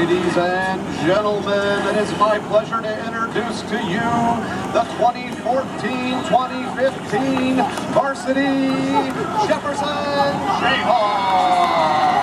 Ladies and gentlemen, it is my pleasure to introduce to you the 2014-2015 Varsity Jefferson Jayhawks.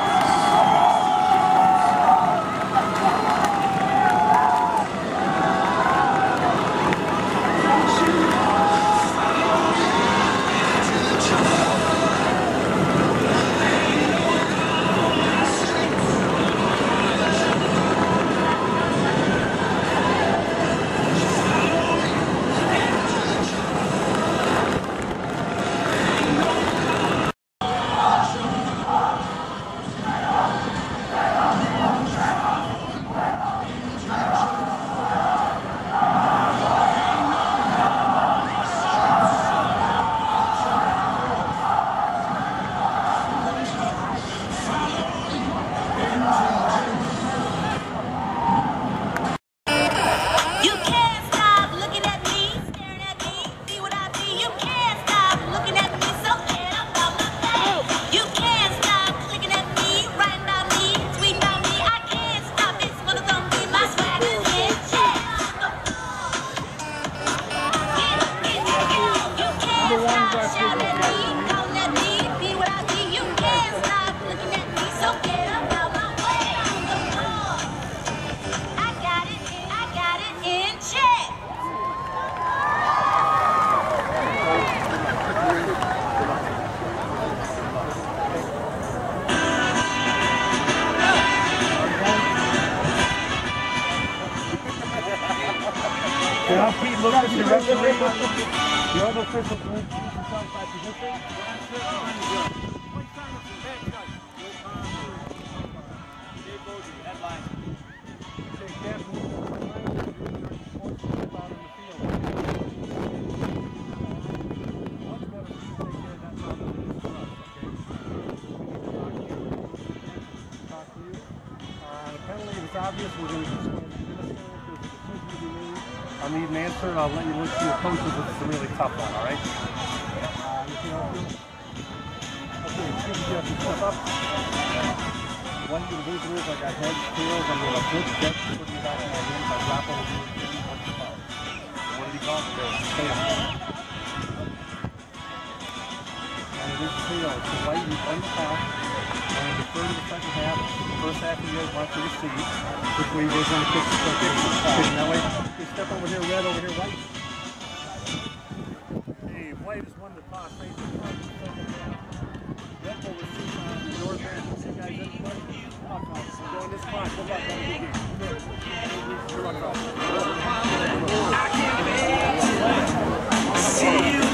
Now, Pete, look at the referee. The other officials will introduce themselves by position. The penalty is obvious. We're going to just I'll need an answer, and I'll let you look to your coaches if it's a really tough one, all right? Anything else? Okay, excuse me, Jeff, you step up. One of the visitors, I got heads, tails, I'm going to flip, get, put you back in my hand, if I drop over you, what's the call? What did he call? Tail. And it is a tail. It's the white on the top. And the third of the second half, the first half of you guys want to receive. Which way you guys want to kick the second? That way. Step over here, red, over here, white. Hey, white is one to toss. Right in front of the second half. Red will receive on the north end. See guys, anybody? Go in this spot. Good luck, Good luck, See you.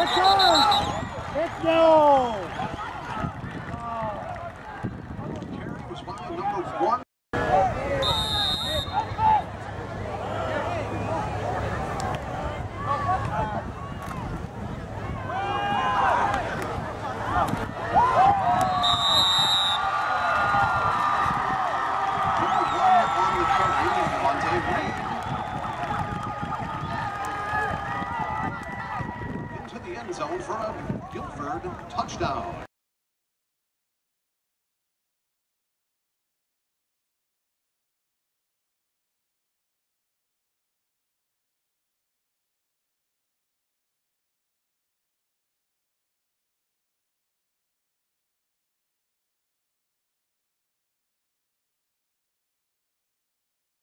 Let's go! Carry was by number 1. Into the end zone for a Guilford touchdown.